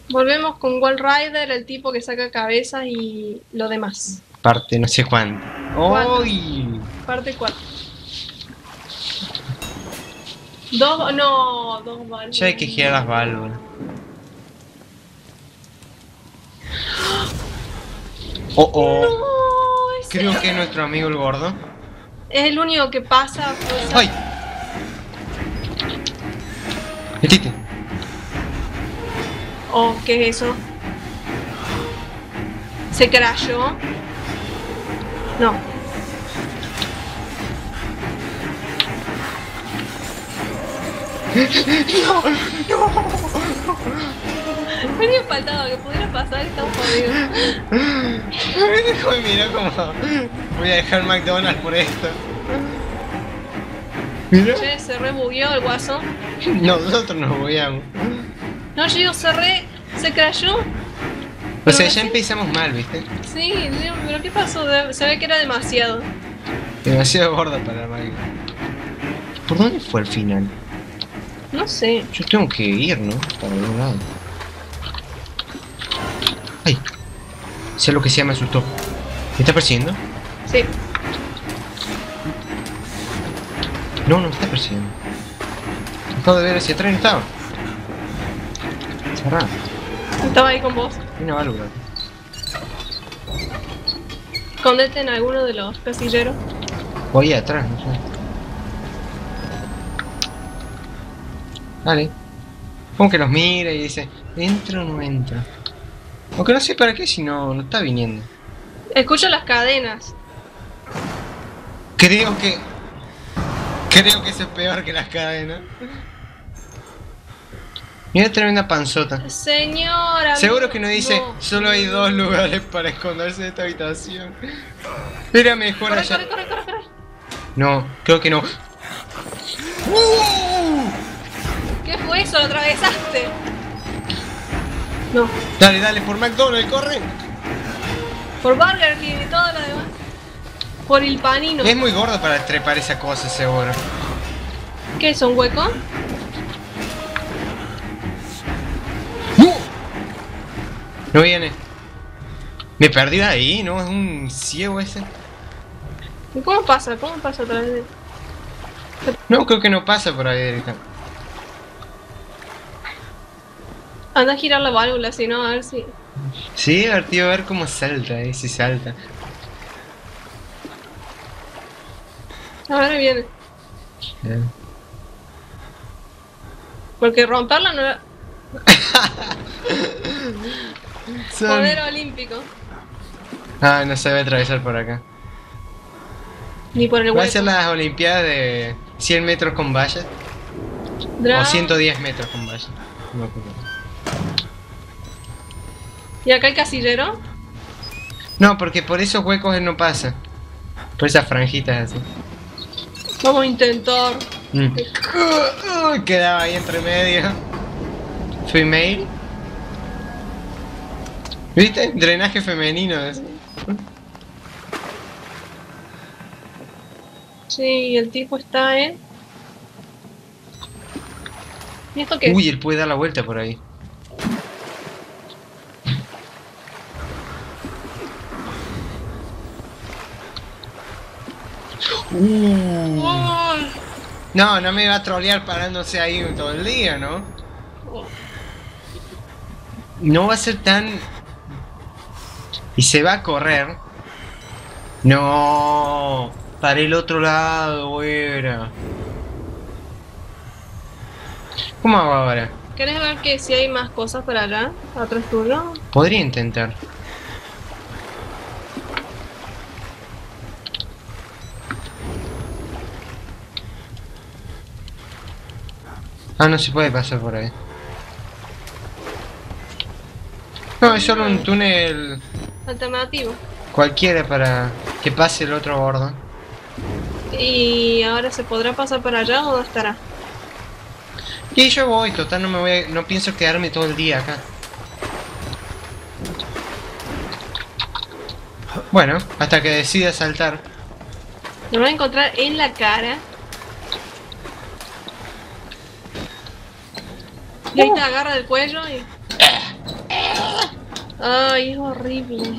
Volvemos con Wall Rider, el tipo que saca cabezas y lo demás. Parte no sé cuánto. ¿Cuánto? ¡Uy! Parte 4. Dos válvulas. Ya hay que girar las válvulas. Oh, oh. No, ese Creo que es nuestro amigo el gordo. es el único que pasa. Pues, ¡Ay! Metiste. Oh, ¿qué es eso? ¿Se crashó? No. Me había faltado que pudiera pasar, estamos jodidos. Mira cómo voy a dejar McDonald's por esto. Mira. Che, se rebugueó el guaso. Nosotros nos voyamos. No, yo cerré, se crashó. O sea, ya empezamos mal, ¿viste? Sí, pero ¿qué pasó? Se ve que era demasiado. Demasiado gorda para la máquina. ¿Por dónde fue al final? No sé. Yo tengo que ir, ¿no? Para algún lado. ¡Ay! Sé lo que sea, me asustó. ¿Me está persiguiendo? Sí. No, no me está persiguiendo. Acabo de ver hacia atrás y no estaba. Cerrado. Estaba ahí con vos. Hay una válvula. Escondete en alguno de los casilleros. O ahí atrás, no sé. Vale. Como que los mira y dice, ¿entra o no entra? Aunque no sé para qué si no está viniendo. Escucho las cadenas. Creo que eso es peor que las cadenas. Mira, tremenda panzota. Señora. Seguro que no dice, solo hay 2 lugares para esconderse de esta habitación. Era mejor Corre, allá. corre. No, creo que no. ¿Qué fue eso? ¿Lo atravesaste? No. Dale, por McDonald's, corre. Por Burger King y todo lo demás. Por el panino. Es muy gordo para trepar esa cosa, seguro. ¿Qué es un hueco? No viene. Me perdí de ahí, ¿no? Es un ciego ese. ¿Y cómo pasa? ¿Cómo pasa otra vez? No, creo que no pasa por ahí, Erika. Anda a girar la válvula, si no, a ver si... Sí, divertido ver cómo salta, si salta. Ahora viene. Porque romperla no era... Poder olímpico. Ah, no se debe atravesar por acá. Ni por el Va a hueco. ser las olimpiadas de 100 metros con vallas. O 110 metros con vallas. No, ¿Y acá hay casillero? no, porque por esos huecos él no pasa. Por esas franjitas así. Vamos a intentar. Quedaba ahí entre medio. Female. ¿Viste? Drenaje femenino. Sí, el tipo está en... ¿Y esto qué es? Uy, él puede dar la vuelta por ahí. Uy. No, no me va a trolear parándose ahí todo el día, ¿no? No va a ser tan... Y se va a correr. No, para el otro lado, era. ¿Cómo hago ahora? ¿Querés ver que si hay más cosas para allá? ¿Atrás tuyo? Podría intentar. Ah, no se puede pasar por ahí. No, es solo un túnel Alternativo. cualquiera para que pase el otro gordo. ¿Y ahora se podrá pasar para allá o dónde estará? Y yo voy, total, no pienso quedarme todo el día acá. Bueno, hasta que decida saltar. Lo va a encontrar en la cara. Y ahí te agarra del cuello y... Ay, es horrible.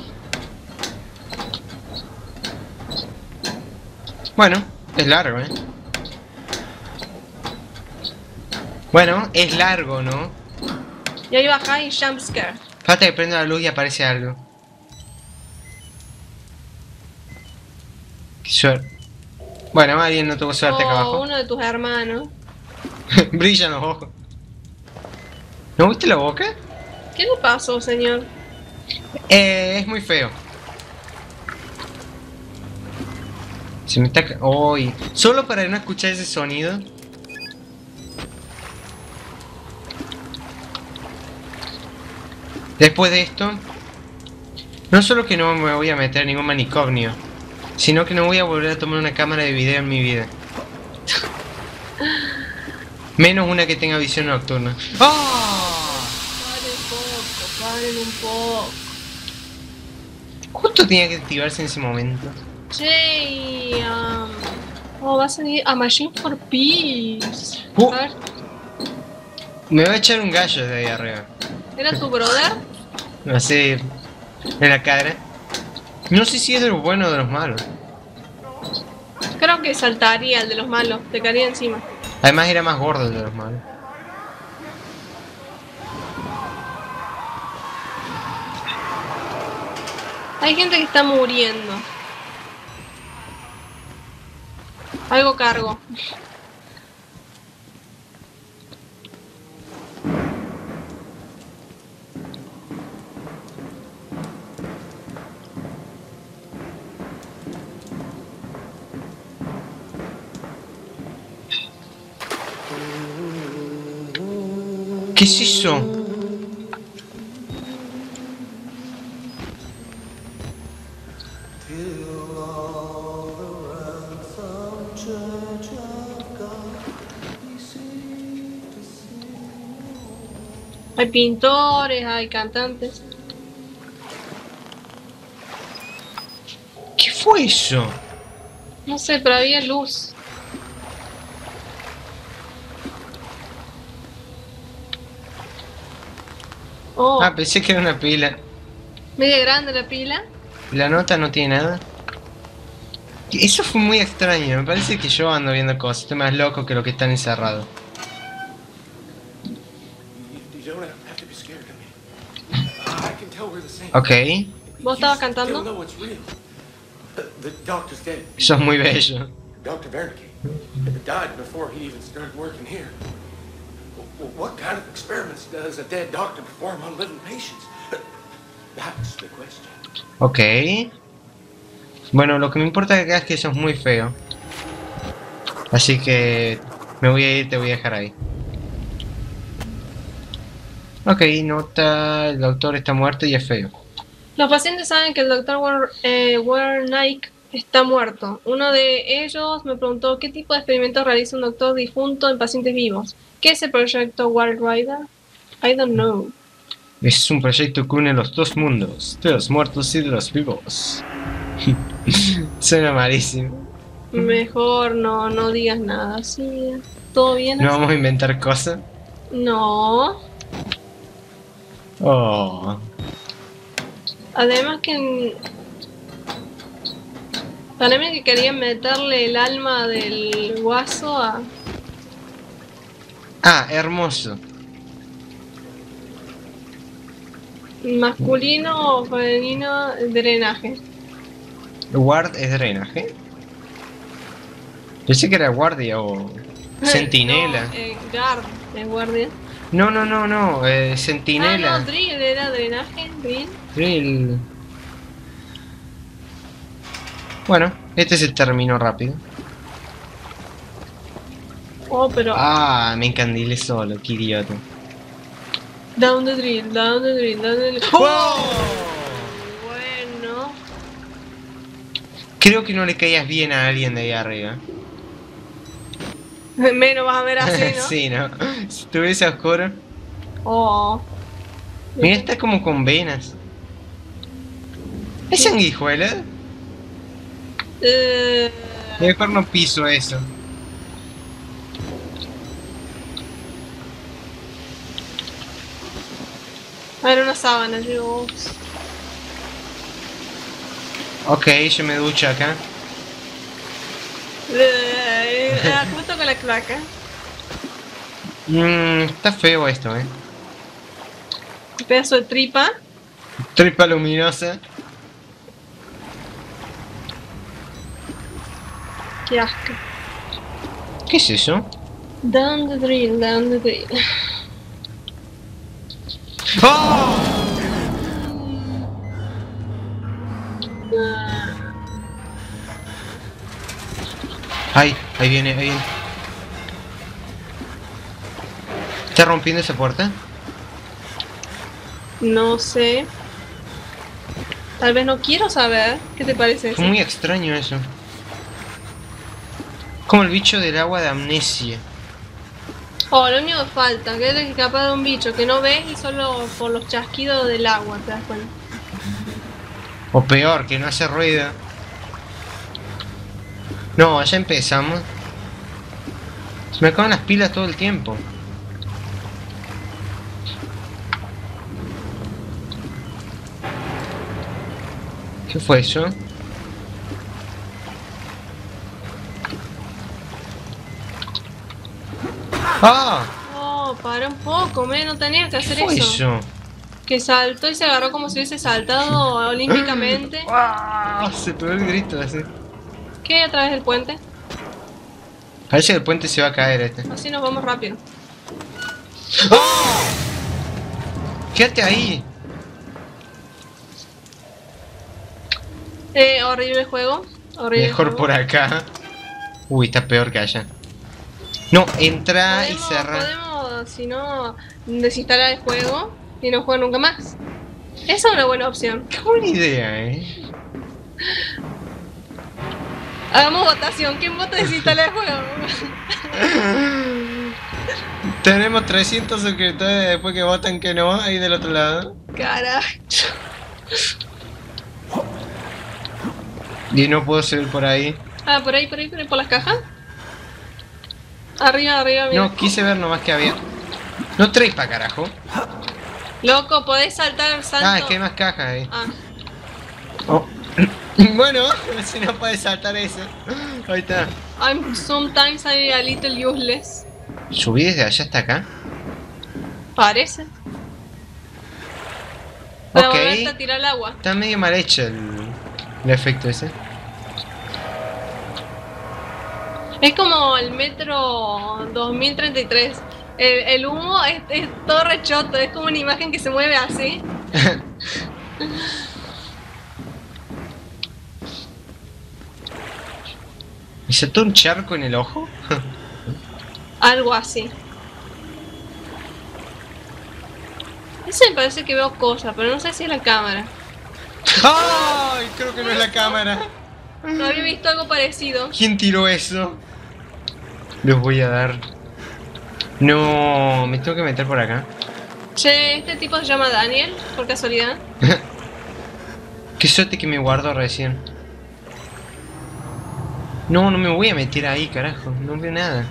Bueno, es largo, Bueno, es largo, ¿no? Y ahí baja y jumpscare. Falta que prenda la luz y aparece algo. Qué suerte. Bueno, alguien no tuvo suerte acá Oh, abajo. uno de tus hermanos. Brillan los ojos. ¿No viste la boca? ¿Qué le pasó, señor? Es muy feo. Se me está... ¡Uy! Solo para no escuchar ese sonido. Después de esto, no solo que no me voy a meter en ningún manicomio, sino que no voy a volver a tomar una cámara de video en mi vida. Menos una que tenga visión nocturna. ¡Oh! Paren un poco. Justo tenía que activarse en ese momento. Che, oh, va a salir a Machine for Peace. Uh. A ver, Me va a echar un gallo de ahí arriba. ¿era tu brother? Así, en la cara. No sé si es de los buenos o de los malos. Creo que saltaría el de los malos, te caería encima. Además era más gordo el de los malos. Hay gente que está muriendo. Algo cargo. ¿Qué es eso? Hay pintores, hay cantantes. ¿Qué fue eso? No sé, pero había luz. Oh, Ah, pensé que era una pila. media grande la pila. La nota no tiene nada. Eso fue muy extraño. Me parece que yo ando viendo cosas. Estoy más loco que lo que están encerrados. Ok. ¿Vos estabas cantando? Eso es muy bello. Dr. Wernicke died before he even started working here. What kind of experiments does a dead doctor perform on living patients? That's the question. Ok. Bueno, lo que me importa acá es que eso es muy feo. Así que me voy a ir, te voy a dejar ahí. Ok, nota, el doctor está muerto y es feo. Los pacientes saben que el Dr. Wernicke está muerto. Uno de ellos me preguntó qué tipo de experimentos realiza un doctor difunto en pacientes vivos. ¿Qué es el proyecto Wild Rider? I don't know. Es un proyecto que une los dos mundos, de los muertos y de los vivos. Suena malísimo. Mejor no digas nada. ¿Sí? ¿Todo bien? ¿No así? vamos a inventar cosas? No. Oh. Además que... Parece que querían meterle el alma del guaso a... Ah, hermoso. Masculino o femenino drenaje. Guard es drenaje. Pensé que era guardia o centinela. No, guard es guardia. No, Ah, centinela. no, drill era drenaje, drill. Drill. Bueno, este se terminó rápido. Oh, pero... Ah, me encandilé solo, qué idiota. Down the drill, down the drill, down the drill. ¡Oh! Bueno. Creo que no le caías bien a alguien de ahí arriba. Menos vas a ver así, ¿no? Sí, ¿no? Si estuviese oscuro. Oh. Mira, está como con venas. ¿Es sanguijuela? Mejor no piso eso. ver, una sábana, digo. Ok, yo me ducho acá. Justo con la cloaca. Está feo esto, Un pedazo de tripa. Tripa luminosa. Qué asco. ¿Qué es eso? Down the drill, down the drill. ¡Oh! Ahí viene, ahí viene. ¿Está rompiendo esa puerta? No sé. Tal vez no quiero saber. ¿Qué te parece eso? Fue muy extraño eso. Como el bicho del agua de amnesia. Oh, lo único que falta, que es escapar de un bicho que no ves y solo por los chasquidos del agua te das cuenta. O peor, que no hace ruido. No, ya empezamos. Se me acaban las pilas todo el tiempo. ¿Qué fue eso? ¡Ah! Oh, para un poco, no tenías que hacer ¿Qué fue eso. eso? Que saltó y se agarró como si hubiese saltado olímpicamente. ¡Ah! Se pegó el grito así. ¿Qué hay a través del puente? Parece que el puente se va a caer este. Así nos vamos rápido. ¡Ah! Quédate ahí. Horrible juego. Horrible Mejor juego. por acá. Uy, está peor que allá. No, entra y Podemos, cerra. podemos, si no, desinstalar el juego y no jugar nunca más. Esa es una buena opción. Qué buena idea, Hagamos votación. ¿Quién vota desinstalar el juego? Tenemos 300 suscriptores después que votan que no, ahí del otro lado. Carajo. Y no puedo subir por ahí. Ah, por ahí, por las cajas. Arriba, arriba, mira. No, quise ver nomás que había. No trepa, carajo. Loco, podés saltar el salto. Ah, es que hay más cajas ahí. Ah, Oh. Bueno, si no puedes saltar eso. Ahí está. sometimes I'm a little useless. ¿Subí desde allá hasta acá? Parece. Para Ok. volverte a tirar al agua. Está medio mal hecho el efecto ese. Es como el metro 2033. El humo es todo rechoto, es como una imagen que se mueve así. ¿Me saltó un charco en el ojo? Algo así. Ese me parece que veo cosas, pero no sé si es la cámara. ¡Ay! Creo que no es la cámara. No había visto algo parecido. ¿Quién tiró eso? Los voy a dar. No, me tengo que meter por acá. Che, este tipo se llama Daniel, por casualidad. Qué suerte que me guardo recién. No, no me voy a meter ahí, carajo. No veo nada.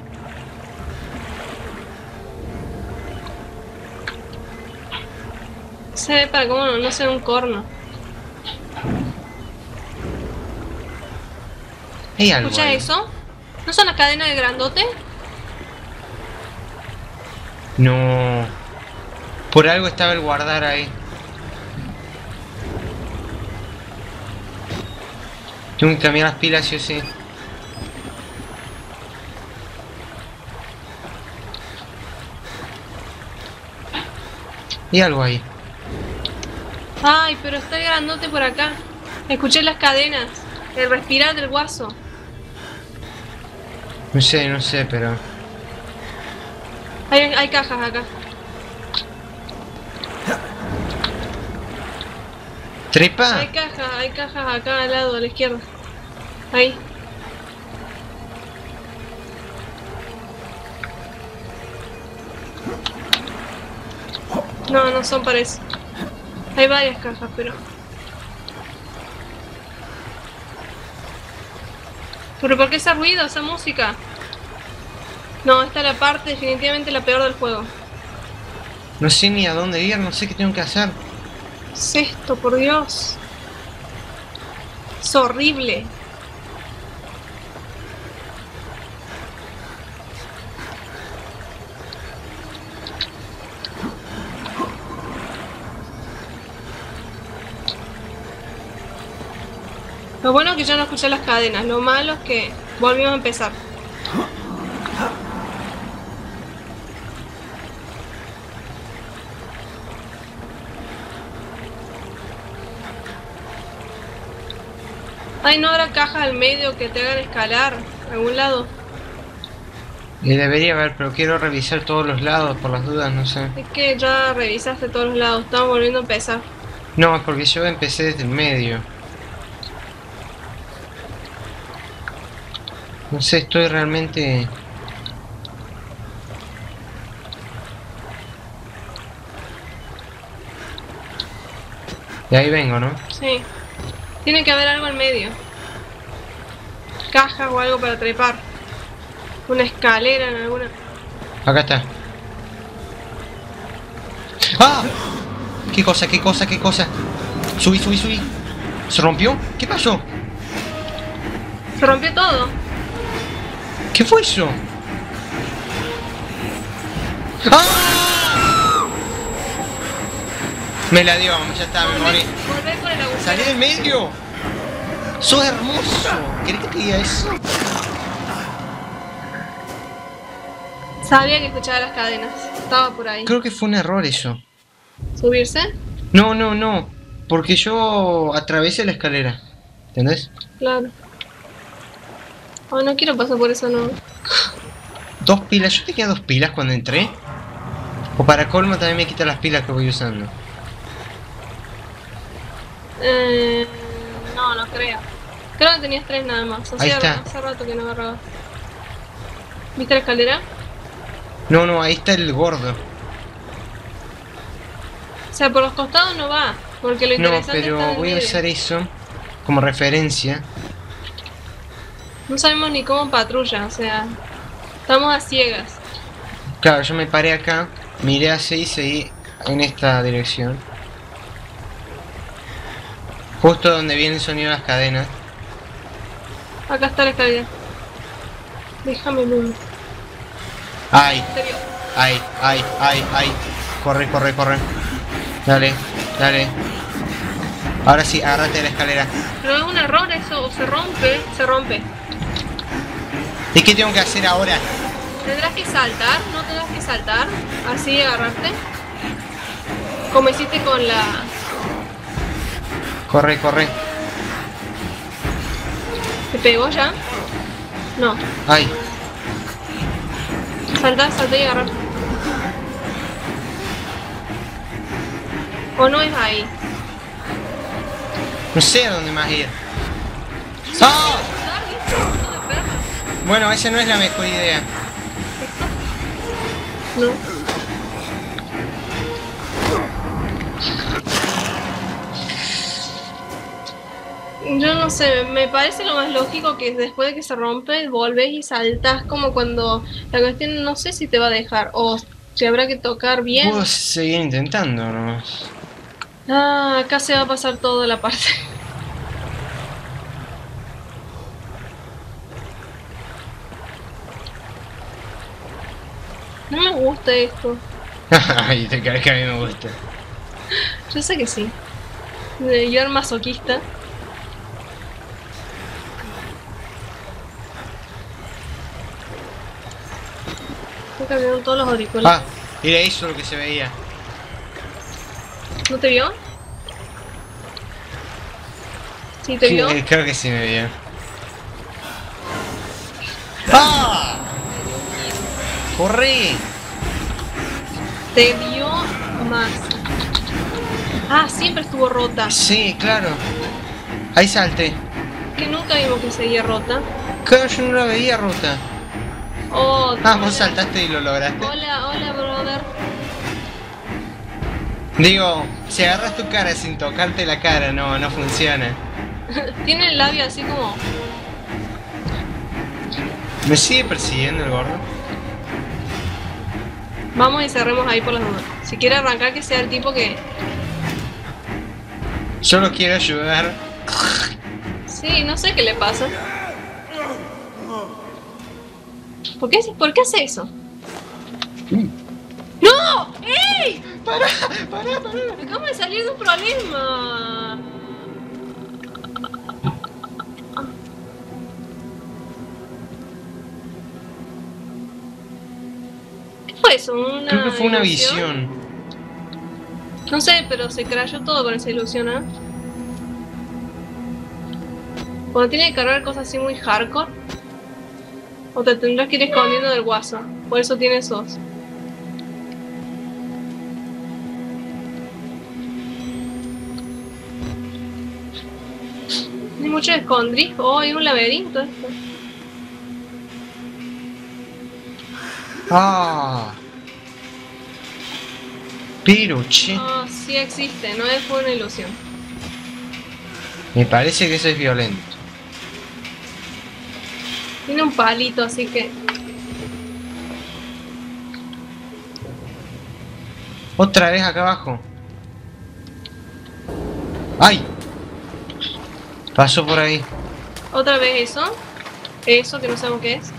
Se ve para cómo no ser un corno. Hay algo ¿Escuchas ahí. eso? ¿No son las cadenas de grandote? No. Por algo estaba el guardar ahí. Tengo que cambiar las pilas, sí o sí. Hay algo ahí. Ay, pero está el grandote por acá. Escuché las cadenas. El respirar del guaso. No sé, pero... Hay cajas acá. ¿Trepa? Hay cajas acá al lado, a la izquierda. Ahí. No, no son para eso. Hay varias cajas, pero... ¿Pero por qué ese ruido, esa música? No, esta es la parte definitivamente la peor del juego. No sé ni a dónde ir, no sé qué tengo que hacer. ¿Qué es esto, por Dios? Es horrible. Lo bueno es que yo no escuché las cadenas, lo malo es que volvimos a empezar. Ay, ¿no habrá cajas al medio que te hagan escalar a algún lado? Y debería haber, pero quiero revisar todos los lados por las dudas, no sé. Es que ya revisaste todos los lados, estamos volviendo a empezar. No, es porque yo empecé desde el medio. No sé, estoy realmente... De ahí vengo, ¿no? Sí. Tiene que haber algo al medio. Cajas o algo para trepar. Una escalera en alguna... Acá está. ¡Ah! ¿Qué cosa, qué cosa, qué cosa? Subí, subí, subí. ¿Se rompió? ¿Qué pasó? Se rompió todo. ¿Qué fue eso? ¡Ah! Me la dio, ya está, me morí. Volvé por el agujero. ¡Salí del medio! ¡Sos hermoso! ¿Querés que te diga eso? Sabía que escuchaba las cadenas. Estaba por ahí. Creo que fue un error eso. ¿Subirse? No, no, no. Porque yo atravesé la escalera. ¿Entendés? Claro. Oh, no quiero pasar por eso, no. Dos pilas. Yo tenía dos pilas cuando entré. O para colmo también me quita las pilas que voy usando. No, no creo. Creo que tenías 3 nada más. Ahí está. Hace rato que no agarraba. ¿Viste la escalera? No, no, ahí está el gordo. O sea, por los costados no va. Porque lo No, interesante está en pero el voy a medio. usar eso como referencia. No sabemos ni cómo patrulla, o sea, estamos a ciegas. Claro, yo me paré acá, miré hacia y seguí en esta dirección. Justo donde viene el sonido de las cadenas. Acá está la escalera. Déjame ver. ¡Ay! Te vio. ¡Ay! ¡Ay! ¡Ay! ¡Ay! Corre, corre, corre. Dale, dale. Ahora sí, agárrate de la escalera. Pero es un error eso, o se rompe, se rompe. ¿Y qué tengo que hacer ahora? Tendrás que saltar, no tendrás que saltar, así agarrarte. Como hiciste con la... Corre, corre. ¿Te pegó ya? No. ¡Ay! Saltar, saltar y agarrar. ¿O no es ahí? No sé a dónde más ir. ¡Ah! Bueno, esa no es la mejor idea. No. Yo no sé, me parece lo más lógico que después de que se rompe, volvés y saltás como cuando la cuestión no sé si te va a dejar o si habrá que tocar bien. Puedo seguir intentando nomás. Ah, acá se va a pasar toda la parte. No me gusta esto. Ay, te crees que a mí me gusta. Yo sé que sí. Yo era masoquista. Me cambiaron todos los auriculares. Ah, era eso lo que se veía. ¿No te vio? ¿Sí te vio? Creo que sí me vio. ¡Ah! ¡Corre! Te vio más. Ah, siempre estuvo rota. Sí, claro. Ahí salté. Que nunca vimos que seguía rota. Claro, yo no la veía rota. Oh, Ah, hola. vos saltaste y lo lograste. Hola, hola, brother. Digo, si agarras tu cara sin tocarte la cara, no funciona. Tiene el labio así como... ¿Me sigue persiguiendo el gordo? Vamos y cerremos ahí por las dudas. Si Si quiere arrancar, que sea el tipo que... Solo quiero ayudar. Sí, no sé qué le pasa. ¿Por qué hace eso? ¡No! ¡Ey! Pará. Acabo de salir de un problema. ¿Qué fue eso? Creo que fue una ilusión? visión. No sé, pero se crayó todo con esa ilusión, ¿eh? Cuando tiene que cargar cosas así muy hardcore, o te tendrás que ir escondiendo del guaso. Por eso tiene esos. Hay mucho escondrijo. Oh, hay un laberinto esto. Ah. Pero, che. Ah, sí existe, no fue una ilusión. Me parece que eso es violento. Tiene un palito, así que... Otra vez acá abajo. ¡Ay! Pasó por ahí. Otra vez eso. Eso que no sabemos qué es.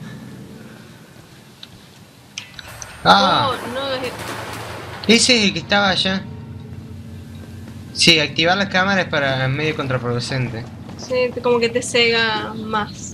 ¡Ah! Oh, no es... Ese es el que estaba allá. Sí, activar la cámara es para medio contraproducente. Sí, como que te cega más.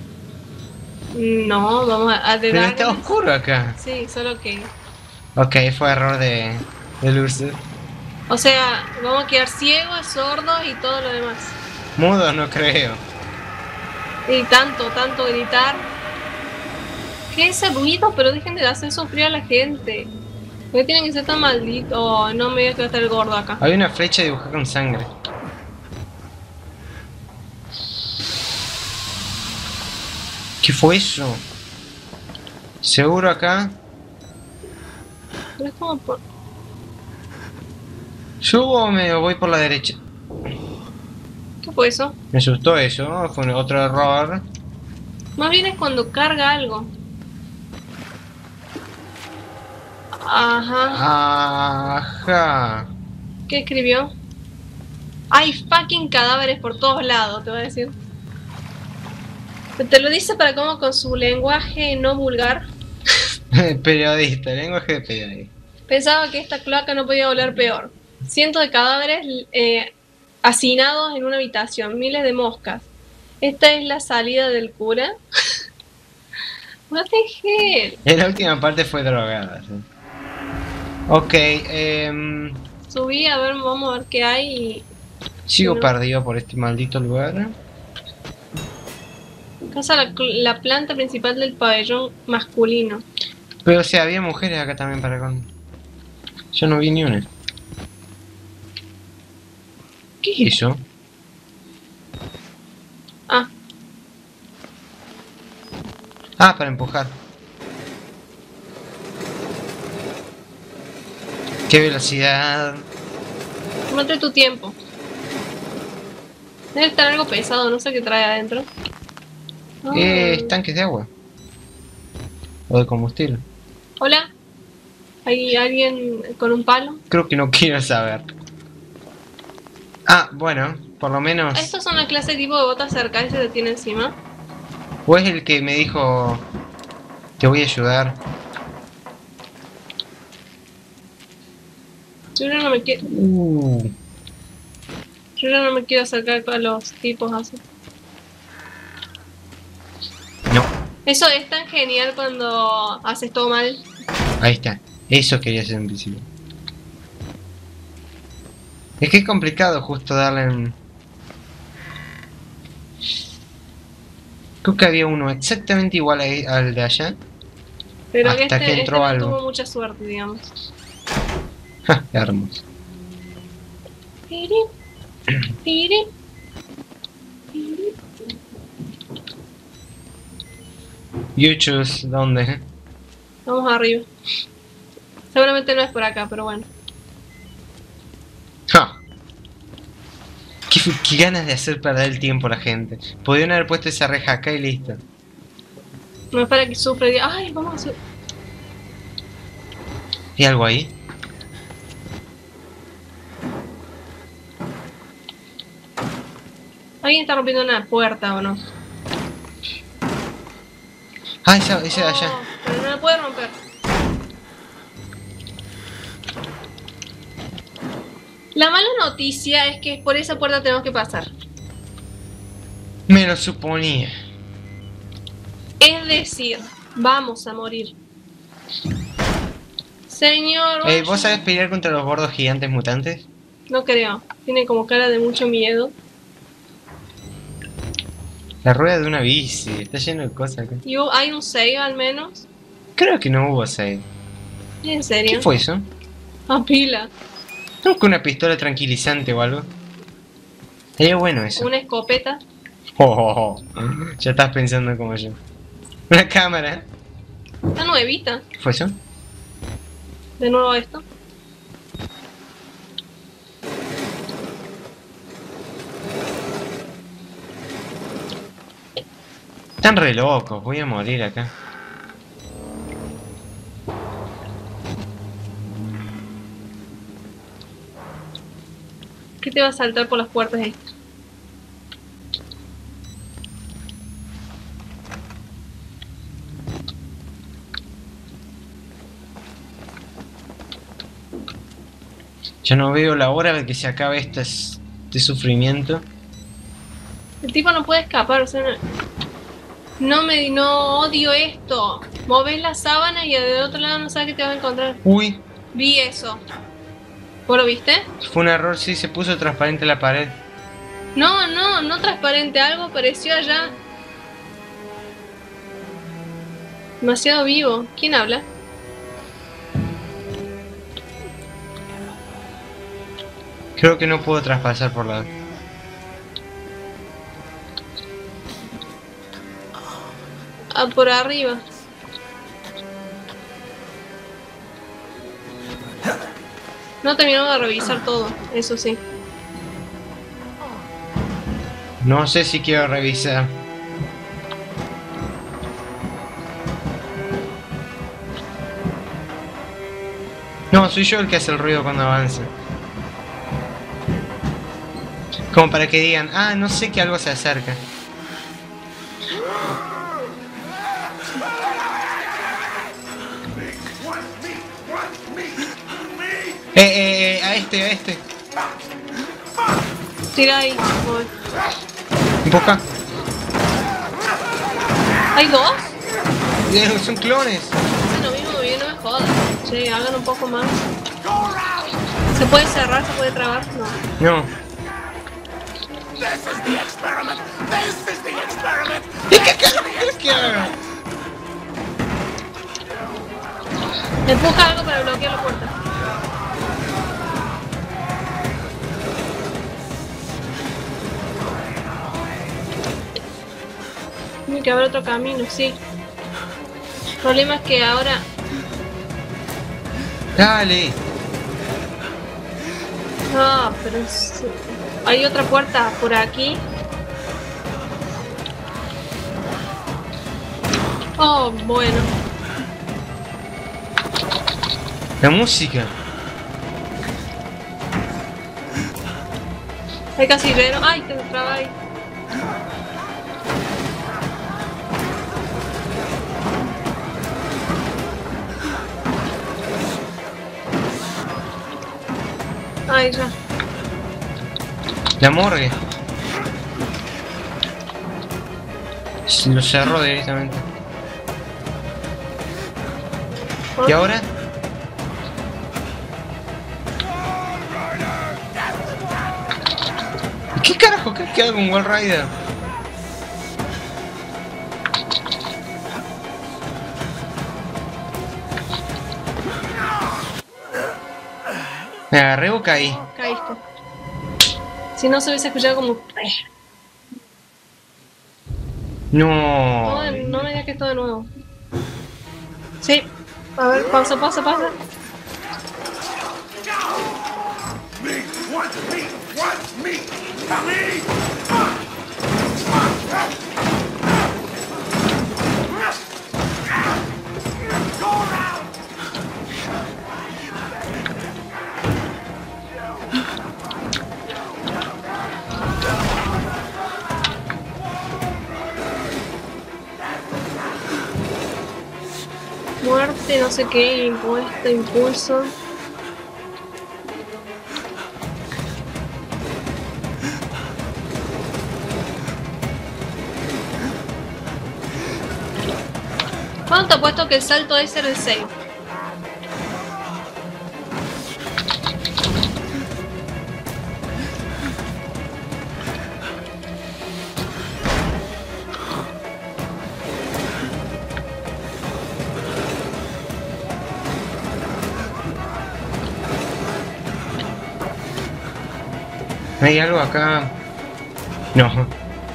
No, vamos a Pero está oscuro acá. Sí, solo que... Ok, fue error de user. O sea, vamos a quedar ciegos, sordos y todo lo demás. Mudo no creo. Y tanto gritar. ¿Qué es ese ruido? Pero dejen de hacer sufrir a la gente. ¿Por qué tienen que ser tan malditos? Oh, no me voy a quedar el gordo acá. Hay una flecha dibujada con sangre. ¿Qué fue eso? ¿Seguro acá? Pero es como por... ¿Subo o me voy por la derecha? ¿Qué fue eso? Me asustó eso, ¿no? Fue otro error. Más bien es cuando carga algo. Ajá. Ajá. ¿Qué escribió? Hay fucking cadáveres por todos lados, te voy a decir. Te lo dice para cómo con su lenguaje no vulgar. Periodista, lenguaje de periodista. Pensaba que esta cloaca no podía oler peor. Cientos de cadáveres hacinados en una habitación, miles de moscas. Esta es la salida del cura. What the hell? En la última parte fue drogada. ¿Sí? Ok, Subí a ver, vamos a ver qué hay y... sigo No. perdido por este maldito lugar. Casa la planta principal del pabellón masculino. Pero o sea, había mujeres acá también para con... Yo no vi ni una. ¿Qué es eso? Ah, Ah, para empujar. Qué velocidad. tómate tu tiempo. Debe estar algo pesado, no sé qué trae adentro. Ah. Tanques de agua. O de combustible. Hola. ¿Hay alguien con un palo? Creo que no quiero saber. Ah, bueno, por lo menos... Estos son la clase de tipo de botas cerca y se detiene encima. O es el que me dijo... Te voy a ayudar. Yo ya no me quiero... Yo ya no me quiero acercar a los tipos así. No, Eso es tan genial cuando haces todo mal. ahí está. Eso quería hacer en principio. Es que es complicado justo darle en... Creo que había uno exactamente igual al de allá. Pero Hasta que entró no algo. tuvo mucha suerte, digamos. Ja, qué hermoso. Piri, piri, piri. You choose, ¿dónde? Vamos arriba. Seguramente no es por acá, pero bueno. Ja. Qué ganas de hacer perder el tiempo a la gente. Podrían haber puesto esa reja acá y listo. No es para que sufra y diga, ay, vamos a subir. ¿Hay algo ahí? Alguien está rompiendo una puerta o no. Ah, ese de allá. Pero no la puede romper. La mala noticia es que por esa puerta tenemos que pasar. Me lo suponía. Es decir, vamos a morir. Señor... ¿Vos sabés pelear contra los gordos gigantes mutantes? No creo. Tiene como cara de mucho miedo. La rueda de una bici. Está lleno de cosas acá. ¿Y hay un save al menos? Creo que no hubo save. ¿En serio? ¿Qué fue eso? A pila. Creo que una pistola tranquilizante o algo. Sería bueno eso. Una escopeta. Oh, ya estás pensando como yo. Una cámara. Está nuevita. ¿Qué fue eso? De nuevo esto. Están re locos, voy a morir acá. ¿Qué te va a saltar por las puertas estas? Ya no veo la hora de que se acabe este sufrimiento. El tipo no puede escapar, o sea, no odio esto. Moves la sábana y del otro lado no sabes qué te vas a encontrar. Uy, Vi eso. ¿Vos lo viste? fue un error, sí, se puso transparente la pared. No transparente, algo apareció allá. Demasiado vivo. ¿Quién habla? Creo que no puedo traspasar por la... Ah, por arriba. No terminamos de revisar todo, eso sí. No sé si quiero revisar. No, soy yo el que hace el ruido cuando avanza. Como para que digan, ah, no sé que algo se acerca. A este. Tira ahí. Voy. Empuja. ¿Hay dos? Son clones. Hacen lo mismo bien, no me jodas. Sí, hagan un poco más. ¿Se puede cerrar? ¿Se puede trabar? No. No. This is the experiment. This is the experiment. ¿Y qué quieres que haga? Empuja algo para bloquear la puerta. Tiene que haber otro camino, sí. El problema es que ahora... Dale. No, pero hay otra puerta por aquí. Oh, bueno. La música. Hay casillero. Ay, te traba ahí. Ay, ya. La morgue. Lo cerró directamente. ¿Y ahora? ¿Qué carajo crees que hago con Wall Rider? ¿Me agarré o caí? Caíste. Si no se hubiese escuchado como... No. No me digas que esto de nuevo. Sí. A ver, pasa. Me, want me. Go around. muerte, no sé qué, impuesto, impulso. ¿Cuánto te apuesto que el salto ese era el 6? ¿Hay algo acá? No.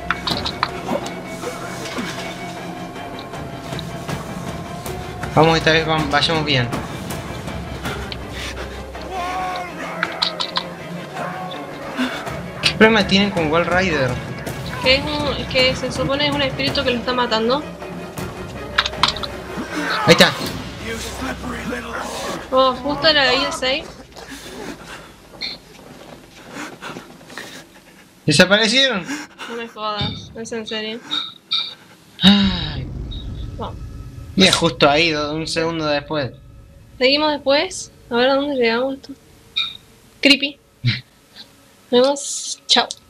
Vamos, esta vez vayamos bien. ¿Qué problema tienen con Wall Rider? Que se supone es un espíritu que lo está matando. Ahí está. Oh, justo era ahí el 6. ¿Desaparecieron? No me jodas, es en serio. Ay, Bueno, mira, justo ahí, un segundo después. seguimos después. A ver a dónde llegamos esto. Creepy. Nos vemos. Chao.